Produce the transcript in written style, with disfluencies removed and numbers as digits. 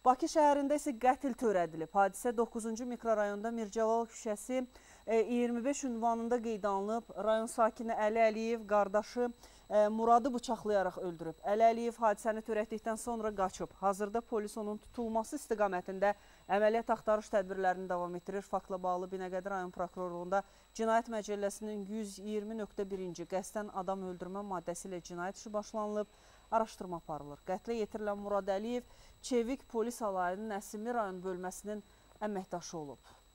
Bakı şəhərində isə qətl törədilib. Hadisə 9-cu mikrorayonda Mircəlal küçəsi 25 ünvanında qeydə alınıb. Rayon sakini Əli Əliyev qardaşı Muradı bıçaqlayaraq öldürüb. Əli Əliyev hadisəni törətdikdən sonra qaçıb. Hazırda polis onun tutulması istiqamətində əməliyyat axtarış tədbirlərini davam etdirir. Faktla bağlı Binəqədi rayon prokurorluğunda Cinayət Məcəlləsinin 120.1-ci qəsdən adam öldürmə maddəsi ilə cinayət işi başlanılıb. Araşdırma aparılır. Qətlə yetirilən Murad Əliyev Çevik polis alayının Nəsimi rayon bölməsinin əməkdaşı olub.